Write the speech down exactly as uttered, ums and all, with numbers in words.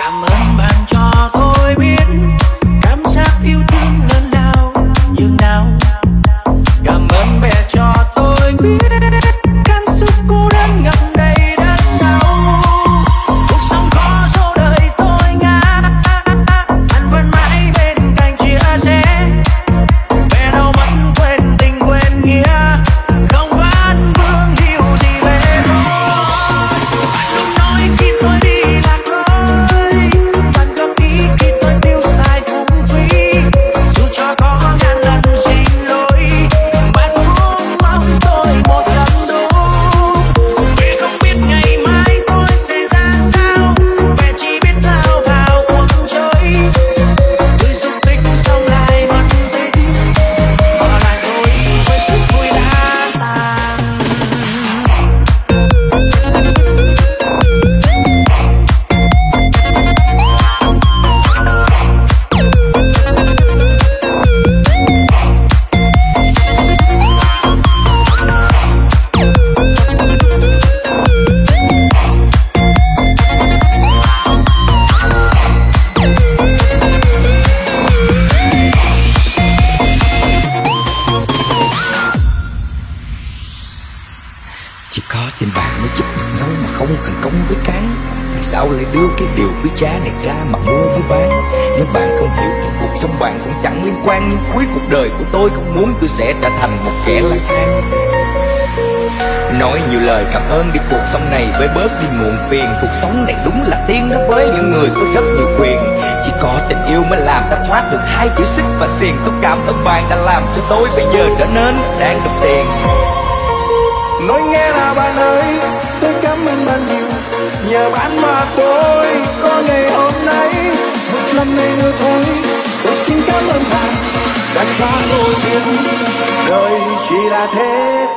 Cảm ơn bạn cho tôi biết cảm giác yêu thương lớn lao nhường nào. Cảm ơn mẹ cho tôi biết cảm xúc cô đơn ngập đầy đớn đau. Cuộc sống khó số đời tôi ngã, anh vẫn mãi bên cạnh chia sẻ. Về đâu mất quên tình quên nghĩa, không vẫn vương điều gì về tôi. Bạn luôn nói khi tôi đi lạc lối, bạn góp ý khi tôi tiêu xài phung phí. Dù cho có ngàn lần xin lỗi, bạn cũng mong tôi một lần đúng. Vì không biết ngày mai tôi sẽ ra sao, mẹ chỉ biết lao vào cuộc chơi. Tôi dục tích xong lại mất tích, bỏ lại tôi với cuộc vui đã tàn. Chỉ có tình bạn mới giúp được nhau mà không cần công với cái. Tại sao lại đưa cái điều quý giá này ra mà mua với bán? Nếu bạn không hiểu thì cuộc sống bạn cũng chẳng liên quan. Nhưng cuối cuộc đời của tôi không muốn tôi sẽ trở thành một kẻ lang thang. Nói nhiều lời cảm ơn đi cuộc sống này với bớt đi muộn phiền. Cuộc sống này đúng là tiên đối với những người có rất nhiều quyền. Chỉ có tình yêu mới làm ta thoát được hai chữ xích và xiềng. Tôi cảm ơn bạn đã làm cho tôi bây giờ trở nên đáng đồng tiền. Nói nghe là bạn ơi, tôi cảm ơn bạn nhiều. Nhờ bạn mà tôi có ngày hôm nay. Một lần này nữa thôi, tôi xin cảm ơn bạn đã cho tôi biết đời chỉ là thế